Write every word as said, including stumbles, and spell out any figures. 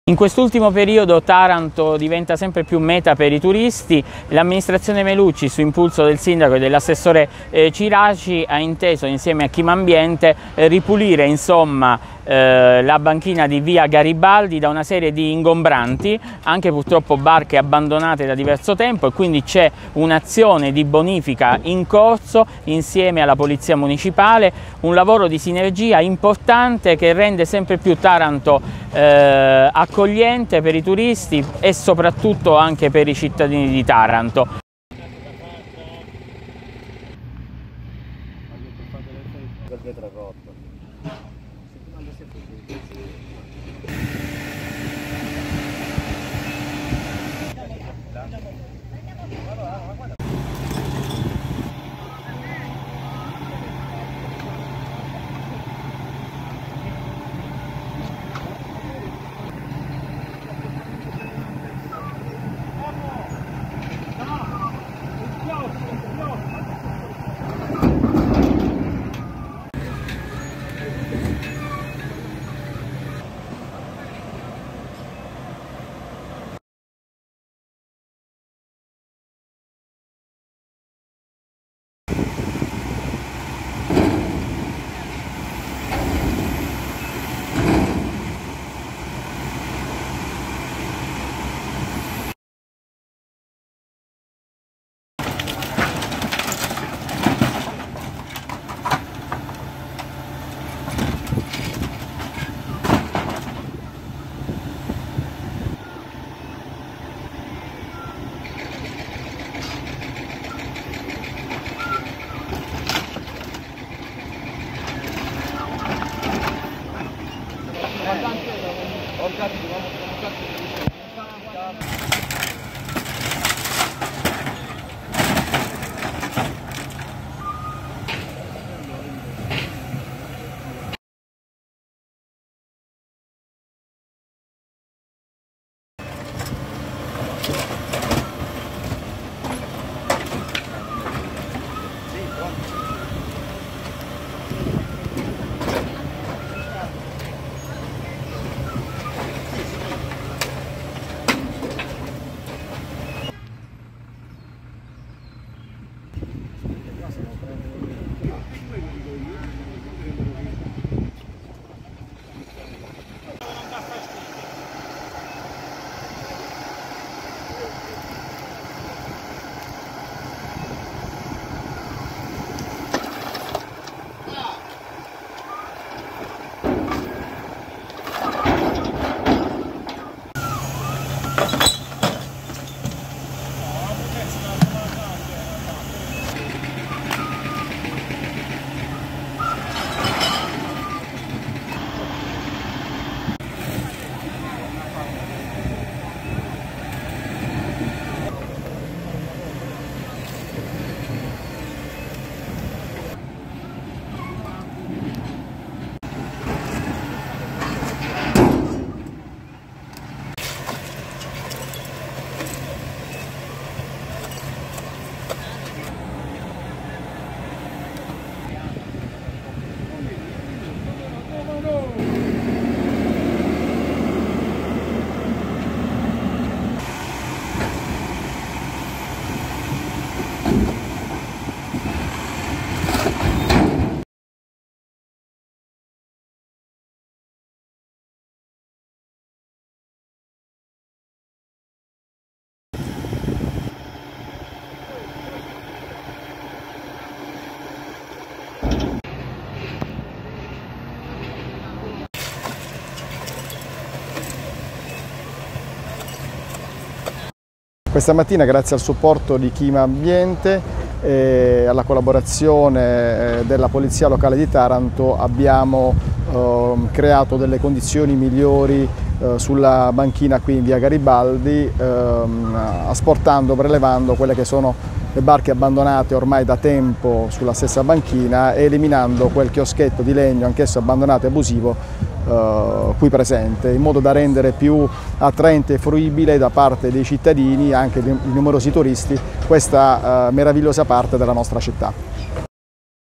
In quest'ultimo periodo Taranto diventa sempre più meta per i turisti. L'amministrazione Melucci, su impulso del sindaco e dell'assessore eh, Ciraci, ha inteso insieme a Chimambiente eh, ripulire insomma, eh, la banchina di via Garibaldi da una serie di ingombranti, anche purtroppo barche abbandonate da diverso tempo, e quindi c'è un'azione di bonifica in corso insieme alla Polizia Municipale, un lavoro di sinergia importante che rende sempre più Taranto eh, accogliente per i turisti e soprattutto anche per i cittadini di Taranto. Questa mattina, grazie al supporto di Chimambiente e alla collaborazione della Polizia Locale di Taranto, abbiamo eh, creato delle condizioni migliori eh, sulla banchina qui in via Garibaldi, eh, asportando, prelevando quelle che sono le barche abbandonate ormai da tempo sulla stessa banchina e eliminando quel chioschetto di legno, anch'esso abbandonato e abusivo, Uh, qui presente, in modo da rendere più attraente e fruibile da parte dei cittadini, anche di numerosi turisti, questa uh, meravigliosa parte della nostra città.